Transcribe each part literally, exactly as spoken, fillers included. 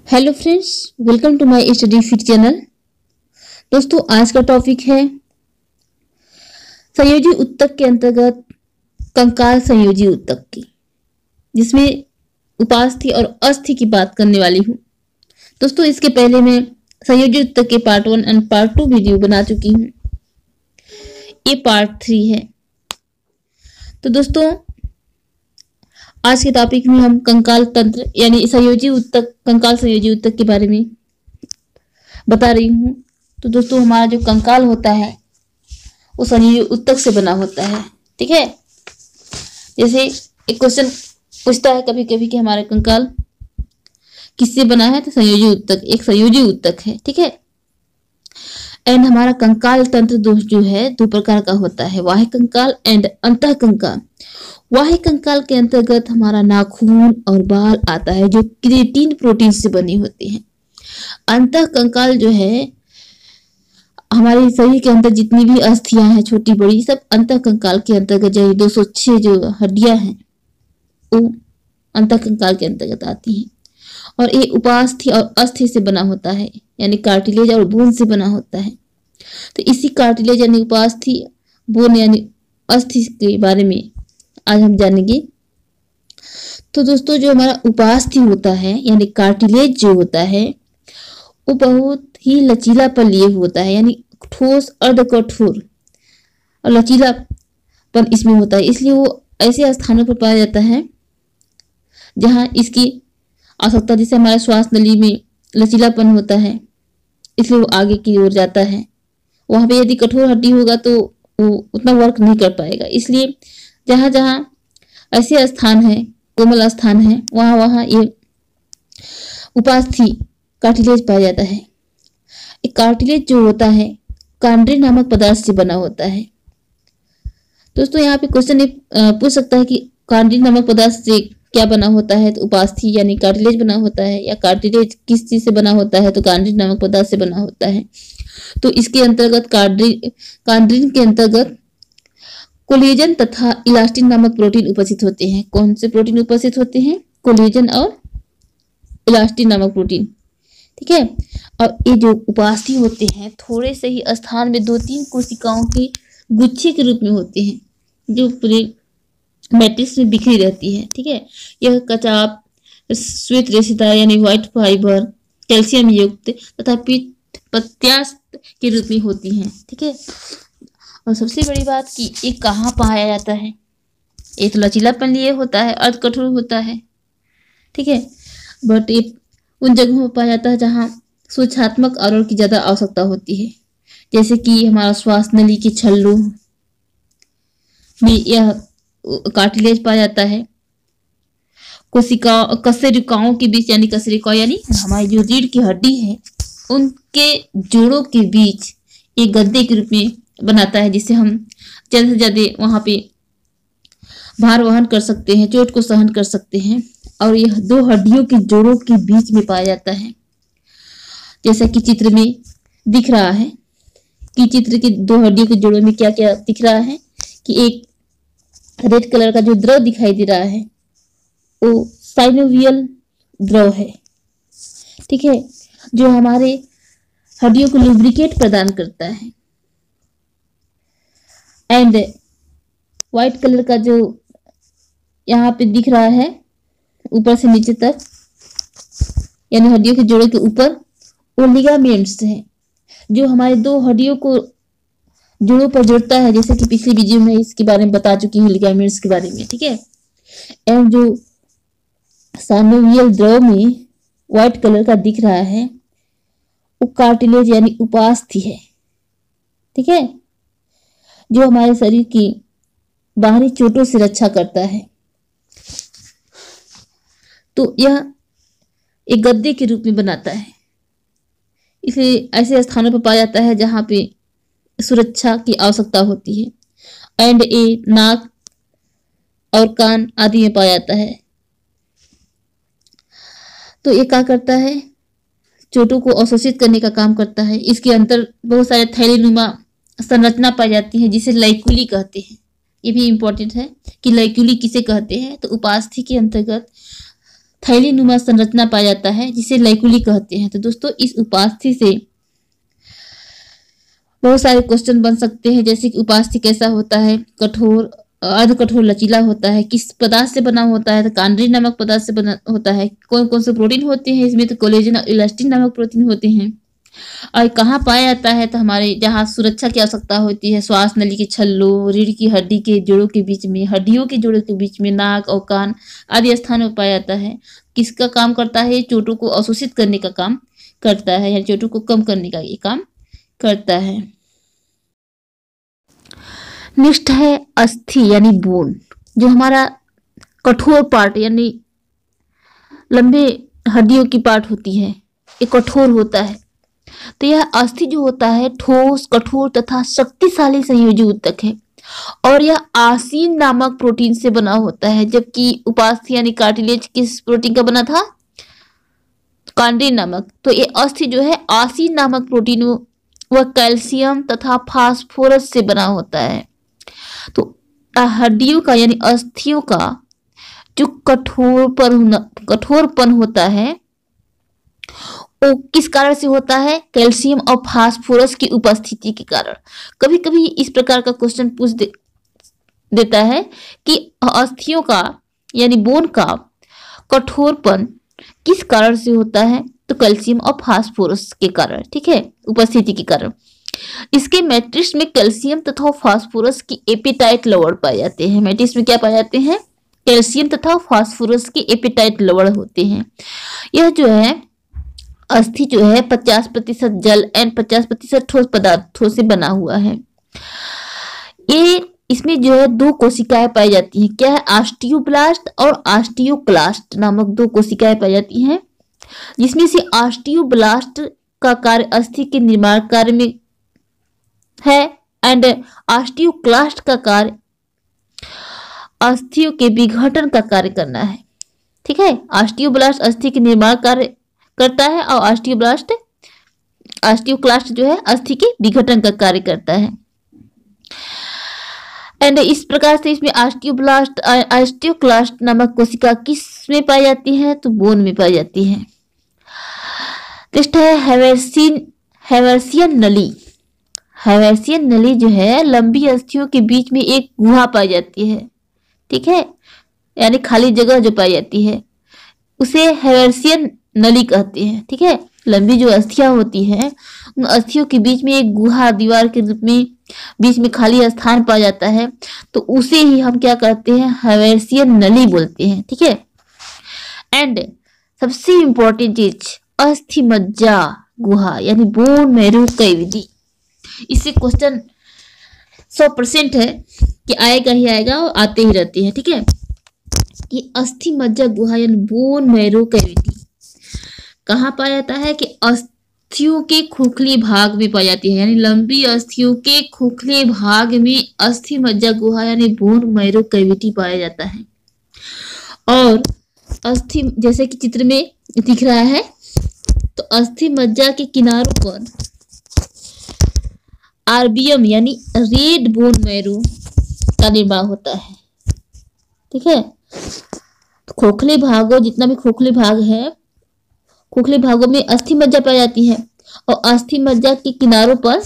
Hello friends, welcome to my study fit channel. दोस्तों, आज का टॉपिक है संयोजी उत्तक के अंतर्गत कंकाल संयोजी उत्तक की, जिसमें उपास्थि और अस्थि की बात करने वाली हूँ। दोस्तों, इसके पहले मैं संयोजी उत्तक के part one and part two video बना चुकी हूँ। ये पार्ट थ्री है। तो दोस्तों, आज के टॉपिक में हम कंकाल तंत्र यानी संयोजी उत्तक कंकाल संयोजी उत्तक के बारे में बता रही हूँ। तो दोस्तों, हमारा जो कंकाल होता है वो संयोजी उत्तक से बना होता है। ठीक है, जैसे एक क्वेश्चन पूछता है कभी कभी कि हमारा कंकाल किससे बना है, तो संयोजी उत्तक एक संयोजी उत्तक है। ठीक है, एंड हमारा कंकाल तंत्र दोस्त जो है दो प्रकार का होता है, बाह्य कंकाल एंड अंतः कंकाल। बाह्य कंकाल के अंतर्गत हमारा नाखून और बाल आता है, जो क्रिएटिन प्रोटीन से बने होते हैं। अंतः कंकाल जो है हमारे शरीर के अंदर जितनी भी अस्थियां हैं छोटी बड़ी, सब अंतः कंकाल के अंतर्गत, जो दो सौ छह जो हड्डियां हैं वो अंतः कंकाल के अंतर्गत आती हैं। और ये उपास्थि और अस्थि से बना होता है, यानी कार्टिलेज और बोन से बना होता है। तो इसी कार्टिलेज यानी उपास्थि, बोन यानी अस्थि के बारे में आज हम जानेंगे। तो दोस्तों, जो हमारा उपास्थि होता है यानी कार्टिलेज जो होता है वो बहुत ही लचीलापन लिए होता है, यानी ठोस अर्ध कठोर और लचीलापन इसमें होता है। इसलिए वो ऐसे स्थानों पर पाया जाता है जहां इसकी आवश्यकता, जैसे हमारे श्वास नली में लचीलापन होता है, इसलिए वो आगे की ओर जाता है। वहां पे यदि कठोर हड्डी होगा तो वो उतना वर्क नहीं कर पाएगा। इसलिए जहां जहां ऐसे स्थान है, कोमल स्थान है, वहां वहां ये उपास्थि कार्टिलेज पाया जाता है। एक कार्टिलेज जो होता है कांड्रिन नामक पदार्थ से बना होता है। दोस्तों, यहाँ पे क्वेश्चन पूछ सकता है कि कांड्रिन नामक पदार्थ से क्या बना होता है, तो उपास्थि यानी कार्टिलेज बना होता है, या कार्टिलेज किस चीज से बना होता है, तो कांड्रिन नामक पदार्थ से बना होता है। तो इसके अंतर्गत कांड्रिन कांड्रिन के अंतर्गत कोलेजन तथा इलास्टिन नामक प्रोटीन उपस्थित होते हैं। कौन से प्रोटीन उपस्थित होते हैं? कोलेजन और इलास्टिन नामक प्रोटीन। ठीक है, और ये जो उपास्थि होते हैं थोड़े से ही स्थान में दो तीन कोशिकाओं के गुच्छे के रूप में होते हैं, जो पूरे मैट्रिक्स में बिखरी रहती है। ठीक है, यह कचाप, श्वेत रेशेदार यानी व्हाइट फाइबर, कैल्शियम युक्त तथा पीठ प्रत्यास्थ के रूप में होती हैं। ठीक है, और सबसे बड़ी बात कि ये कहाँ पाया जाता है, ये तो लचीलापन लिए होता है, अर्ध कठोर होता है। ठीक है, बट ये उन जगहों पर पाया जाता है जहाँ सूक्ष्मात्मक आवरण की ज्यादा आवश्यकता होती है, जैसे कि हमारा श्वास नली के छल्लों में यह कार्टिलेज पाया जाता है। कोशिका कशेरुकाओं के बीच यानी कशेरुका यानी हमारी जो रीढ़ की हड्डी है उनके जोड़ों के बीच एक गद्दे के रूप में बनाता है, जिससे हम ज्यादा से ज्यादा वहां पे भार वहन कर सकते हैं, चोट को सहन कर सकते हैं। और यह दो हड्डियों के जोड़ों के बीच में पाया जाता है, जैसा कि चित्र में दिख रहा है कि चित्र के दो हड्डियों के जोड़ों में क्या क्या दिख रहा है कि एक रेड कलर का जो द्रव दिखाई दे रहा है वो साइनोवियल द्रव है। ठीक है, जो हमारे हड्डियों को लुब्रिकेट प्रदान करता है। एंड व्हाइट कलर का जो यहाँ पे दिख रहा है ऊपर से नीचे तक, यानी हड्डियों के जोड़ों के ऊपर, वो लिगामेंट्स हैं, जो हमारे दो हड्डियों को जोड़ों पर जोड़ता है, जैसे कि पिछली वीडियो में इसके बारे में बता चुकी हूँ, लिगामेंट्स के बारे में। ठीक है, एंड जो साइनोवियल द्रव में व्हाइट कलर का दिख रहा है वो कार्टिलेज यानी उपास्थि है। ठीक है, जो हमारे शरीर की बाहरी चोटों से रक्षा करता है। तो यह एक गद्दे के रूप में बनाता है, इसलिए ऐसे स्थानों पर पाया जाता है जहां पे सुरक्षा की आवश्यकता होती है। एंड ए नाक और कान आदि में पाया जाता है। तो ये क्या करता है? चोटों को अवशोषित करने का काम करता है। इसके अंदर बहुत सारे थैलीनुमा संरचना पाई जाती है, जिसे लाइकुली कहते हैं। ये भी इंपॉर्टेंट है कि लाइकुली किसे कहते हैं, तो उपास्थि के अंतर्गत थैली नुमा संरचना पाया जाता है जिसे लैकुली कहते हैं। तो दोस्तों इस उपास्थि से बहुत सारे क्वेश्चन बन सकते हैं, जैसे कि उपास्थि कैसा होता है, कठोर, अर्ध कठोर, लचीला होता है, किस पदार्थ से बना होता है, तो कांड्री नामक पदार्थ से बना होता है, कौन कौन से प्रोटीन होते हैं इसमें, तो कोलेजन और इलास्टिन नामक प्रोटीन होते हैं, और कहाँ पाया जाता है, तो हमारे जहाँ सुरक्षा की आवश्यकता होती है, श्वास नली के छल्लों, रीढ़ की हड्डी के जोड़ों के बीच में, हड्डियों के जोड़ों के बीच में, नाक और कान आदि स्थानों में पाया जाता है। किसका काम करता है, चोटों को अवशोषित करने का काम करता है, या चोटों को कम करने का ये काम करता है। नेक्स्ट है अस्थि यानी बोन, जो हमारा कठोर पार्ट यानी लंबे हड्डियों की पार्ट होती है, ये कठोर होता है। तो यह अस्थि जो होता है ठोस, कठोर तथा शक्तिशाली संयोजी ऊतक है, और यह आसीन नामक प्रोटीन से बना होता है, जबकि उपास्थि यानी कार्टिलेज किस प्रोटीन का बना था, कांड्रीन नामक। तो ये अस्थि जो है आसीन नामक प्रोटीन वह कैल्शियम तथा फास्फोरस से बना होता है। तो हड्डियों का यानी अस्थियों का जो कठोर पर कठोरपन होता है वो किस कारण से होता है, कैल्शियम और फास्फोरस की उपस्थिति के कारण। कभी कभी इस प्रकार का क्वेश्चन पूछ दे, देता है कि अस्थियों का यानी बोन का कठोरपन किस कारण से होता है, तो कैल्शियम और फास्फोरस के कारण, ठीक है, उपस्थिति के कारण। इसके मैट्रिक्स में कैल्शियम तथा फास्फोरस की एपेटाइट लवण पाए जाते हैं। मैट्रिक्स में क्या पाए जाते हैं, कैल्शियम तथा फास्फोरस के एपेटाइट लवण होते हैं। यह जो है अस्थि जो है पचास प्रतिशत जल एंड पचास प्रतिशत ठोस पदार्थों से बना हुआ है। ये इसमें जो है दो कोशिकाएं पाई जाती हैं, क्या है, ऑस्टियोब्लास्ट और ऑस्टियोक्लास्ट नामक दो कोशिकाएं पाई जाती हैं, जिसमें से ऑस्टियोब्लास्ट का कार्य अस्थि के निर्माण कार्य में है एंड ऑस्टियोक्लास्ट का कार्य अस्थियों के विघटन का कार्य करना है, ठीक है। ऑस्टियोब्लास्ट अस्थि के निर्माण कार्य करता है और ऑस्टियोब्लास्ट ऑस्टियोक्लास्ट जो है अस्थि के विघटन का कार्य करता है। एंड इस प्रकार से इसमें ऑस्टियोब्लास्ट ऑस्टियोक्लास्ट नामक कोशिका किस में पाई जाती है, तो बोन में पाई जाती है। नेक्स्ट है हैवर्सियन हैवर्सियन नली। हैवर्सियन नली जो है लंबी अस्थियों के बीच में एक गुहा पाई जाती है, ठीक है, यानी खाली जगह जो पाई जाती है उसे हैवर्सियन नली कहते हैं, ठीक है। लंबी जो अस्थियां होती हैं उन अस्थियों के बीच में एक गुहा दीवार के रूप में बीच में खाली स्थान पाया जाता है, तो उसे ही हम क्या कहते हैं, हैवर्सियन नली बोलते हैं, ठीक है। एंड सबसे इंपॉर्टेंट चीज अस्थि मज्जा गुहा यानी बोन मैरो कैविटी। इससे क्वेश्चन सौ परसेंट है कि आएगा ही आएगा और आते ही रहते हैं, ठीक है। ये अस्थि मज्जा गुहा यानी बोन मैरो कैविटी कहाँ पाया जाता है, कि अस्थियों के खोखले भाग में पाई जाती है, यानी लंबी अस्थियों के खोखले भाग में अस्थि मज्जा गुहा यानी बोन मैरो कैविटी पाया जाता है। और अस्थि जैसे कि चित्र में दिख रहा है, तो अस्थि मज्जा के किनारों पर आरबीएम यानी रेड बोन मैरो का निर्माण होता है, ठीक है। तो खोखले भागों जितना भी खोखले भाग है, खोखले भागों में अस्थि मज्जा पाई जाती है, और अस्थि मज्जा के किनारों पर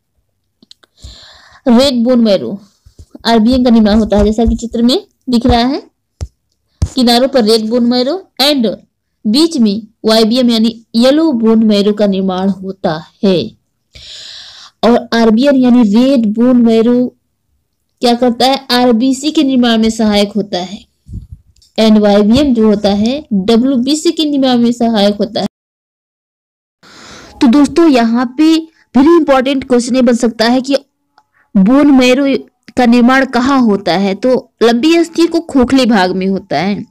रेड बोन मैरो आरबीएम का निर्माण होता है, जैसा कि चित्र में दिख रहा है। किनारों पर रेड बोन मैरो एंड बीच में वाईबीएम यानी येलो बोन मैरो का निर्माण होता है। और आरबीएम यानी रेड बोन मैरो क्या करता है, आरबीसी के निर्माण में सहायक होता है, एंड वाईबीएम जो होता है डब्ल्यूबीसी के निर्माण में सहायक होता है। तो दोस्तों यहाँ पे वेरी इंपॉर्टेंट क्वेश्चन ये बन सकता है कि बोन मैरो का निर्माण कहाँ होता है, तो लंबी अस्थि को खोखले भाग में होता है।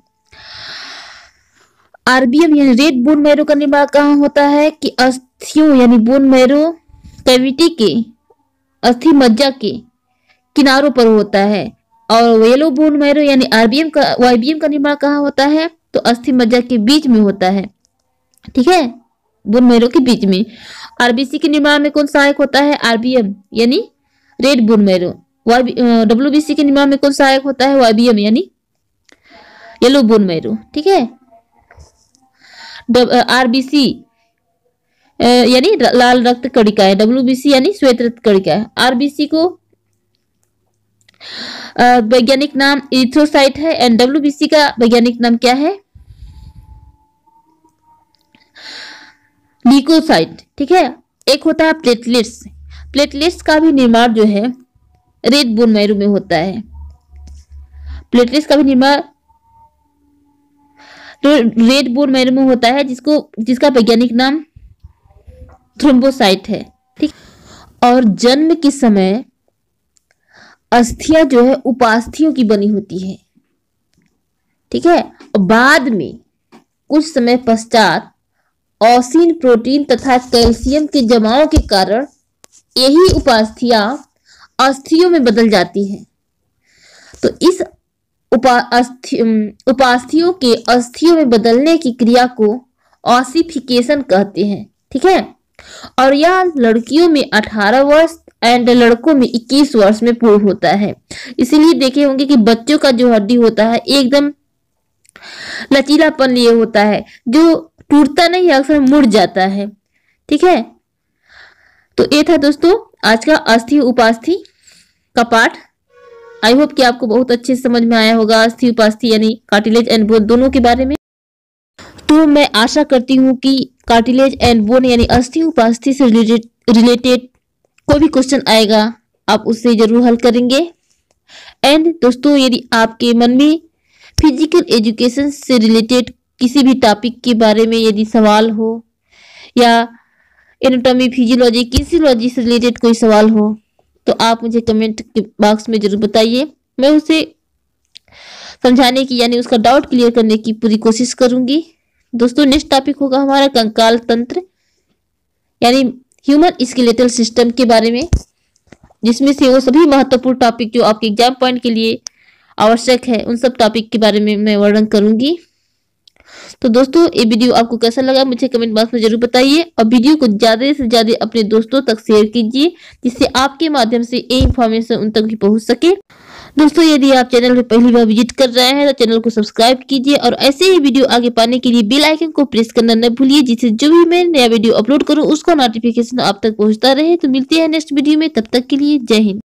आरबीएम यानी रेड बोन मैरो का निर्माण कहाँ होता है, कि अस्थियों यानी बोन मैरो कैविटी के अस्थि मज्जा के किनारों पर होता है। और येलो बोन मैरो यानी आरबीएम का वाईबीएम का निर्माण कहाँ होता है, तो अस्थि मज्जा के बीच में होता है, ठीक है, बोन मैरो के बीच में। आरबीसी के निर्माण में कौन सहायक होता है, आरबीएम यानी red bone marrow. Y WBC के निर्माण में कौन सहायक होता है, वाईबीएम यानी येलो बोन मैरो, ठीक है। आरबीसी यानी लाल रक्त कणिका है, डब्ल्यूबीसी यानी श्वेत रक्त कणिका है। आरबीसी को वैज्ञानिक नाम इरिथ्रोसाइट है एंड डब्ल्यूबीसी का वैज्ञानिक नाम क्या है? ल्यूकोसाइट। ठीक है। एक होता है प्लेटलेट्स। प्लेटलेट्स का भी निर्माण जो है रेड बोन मैरो में होता है। प्लेटलेट्स का भी निर्माण तो रेड बोन मैरो में होता है, जिसको जिसका वैज्ञानिक नाम थ्रोम्बोसाइट है। ठीक। और जन्म के समय अस्थियां जो है उपास्थियों की बनी होती है। ठीक है। बाद में कुछ समय पश्चात ऑसिन प्रोटीन तथा कैल्शियम के जमाव के कारण यही उपास्थियां अस्थियों में बदल जाती हैं। तो इस उपा अस्थि उपास्थियों के अस्थियों में बदलने की क्रिया को ऑसिफिकेशन कहते हैं। ठीक है। और यह लड़कियों में अठारह वर्ष एंड लड़कों में इक्कीस वर्ष में पूर्ण होता है। इसीलिए देखे होंगे कि बच्चों का जो हड्डी होता है एकदम लचीलापन लिए होता है, जो टूटता नहीं है, अक्सर मुड़ जाता है। ठीक है। तो ये था दोस्तों आज का अस्थि उपास्थि का पाठ। आई होप कि आपको बहुत अच्छे से समझ में आया होगा अस्थि उपास्थि यानी कार्टिलेज एंड बोन दोनों के बारे में। तो मैं आशा करती हूँ कि कार्टिलेज एंड बोन यानी अस्थि उपास्थि से रिलेटेड रिलेटेड कोई भी क्वेश्चन आएगा आप उससे जरूर हल करेंगे। एंड दोस्तों यदि आपके मन में फिजिकल एजुकेशन से रिलेटेड किसी भी टॉपिक के बारे में यदि सवाल हो या एनाटॉमी फिजियोलॉजी किसियोलॉजी से रिलेटेड कोई सवाल हो तो आप मुझे कमेंट के बॉक्स में जरूर बताइए। मैं उसे समझाने की यानी उसका डाउट क्लियर करने की पूरी कोशिश करूंगी। दोस्तों नेक्स्ट टॉपिक होगा हमारा कंकाल तंत्र यानी ह्यूमन स्केलेटल सिस्टम के बारे में, जिसमें से वो सभी महत्वपूर्ण टॉपिक जो आपके एग्जाम पॉइंट के लिए आवश्यक है उन सब टॉपिक के बारे में मैं वर्णन करूंगी। तो दोस्तों ये वीडियो आपको कैसा लगा मुझे कमेंट बॉक्स में जरूर बताइए और वीडियो को ज्यादा से ज्यादा अपने दोस्तों तक शेयर कीजिए, जिससे आपके माध्यम से ये इंफॉर्मेशन उन तक भी पहुंच सके। दोस्तों यदि आप चैनल पर पहली बार विजिट कर रहे हैं तो चैनल को सब्सक्राइब कीजिए और ऐसे ही वीडियो आगे पाने के लिए बेल आइकन को प्रेस करना न भूलिए, जिससे जो भी मैं नया वीडियो अपलोड करूं उसका नोटिफिकेशन आप तक पहुंचता रहे। तो मिलते हैं नेक्स्ट वीडियो में, तब तक के लिए जय हिंद।